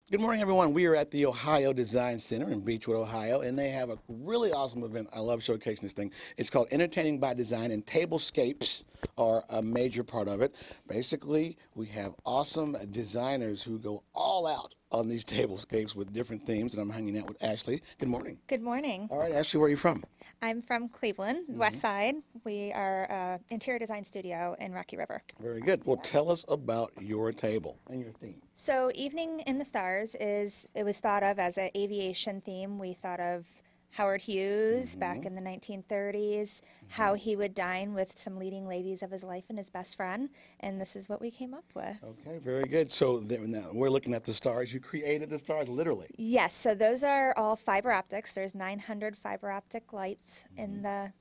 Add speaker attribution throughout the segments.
Speaker 1: Good morning, everyone. We are at the Ohio Design Center in Beechwood, Ohio, and they have a really awesome event. I love showcasing this thing. It's called Entertaining by Design, and tablescapes are a major part of it. Basically, we have awesome designers who go all out on these tablescapes with different themes, and I'm hanging out with Ashley. Good morning.
Speaker 2: Good morning.
Speaker 1: All right, Ashley, where are you from?
Speaker 2: I'm from Cleveland, West Side. We are an interior design studio in Rocky River.
Speaker 1: Very good. Well, tell us about your table and your theme.
Speaker 2: So, Evening in the Stars it was thought of as an aviation theme. We thought of Howard Hughes back in the 1930s, how he would dine with some leading ladies of his life and his best friend, and this is what we came up with.
Speaker 1: Okay, very good. So now we're looking at the stars. You created the stars, literally.
Speaker 2: Yes, so those are all fiber optics. There's 900 fiber optic lights in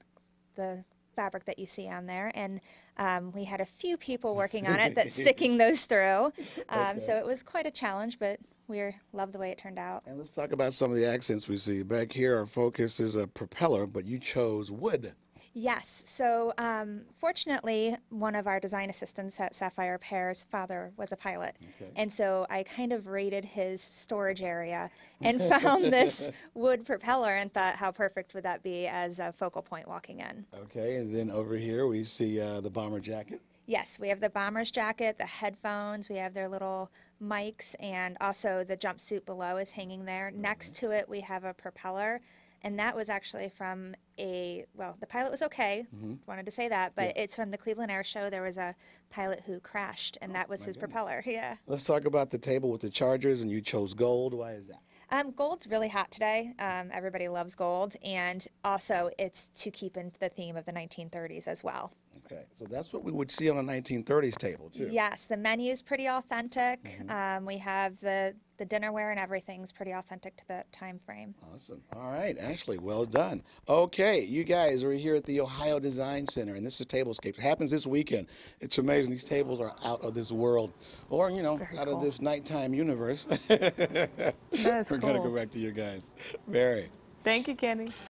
Speaker 2: the fabric that you see on there, and we had a few people working on it sticking those through. So it was quite a challenge, but we love the way it turned out.
Speaker 1: And let's talk about some of the accents we see. Back here, our focus is a propeller, but you chose wood.
Speaker 2: Yes. So, fortunately, one of our design assistants at Sapphire Pear's father was a pilot.
Speaker 1: Okay.
Speaker 2: And so I kind of raided his storage area and found this wood propeller and thought, how perfect would that be as a focal point walking in?
Speaker 1: Okay, and then over here we see the bomber jacket.
Speaker 2: Yes, we have the bomber's jacket, the headphones, we have their little mics, and also the jumpsuit below is hanging there. Next to it, we have a propeller. And that was actually from the pilot was okay, wanted to say that, but it's from the Cleveland Air Show. There was a pilot who crashed, and that was his propeller. Yeah.
Speaker 1: Let's talk about the table with the chargers, and you chose gold. Why is that?
Speaker 2: Gold's really hot today. Everybody loves gold, and also it's to keep in the theme of the 1930s as well.
Speaker 1: Okay, so that's what we would see on a 1930s table, too.
Speaker 2: Yes, the menu's pretty authentic. We have the dinnerware and everything's pretty authentic to the time frame.
Speaker 1: Awesome. All right, Ashley, well done. Okay, you guys are here at the Ohio Design Center, and this is Tablescapes. It happens this weekend. It's amazing. These tables are out of this world, or, out of this nighttime universe.
Speaker 3: That's
Speaker 1: We're going to
Speaker 3: cool.
Speaker 1: go back to you guys. Very.
Speaker 3: Thank you, Kenny.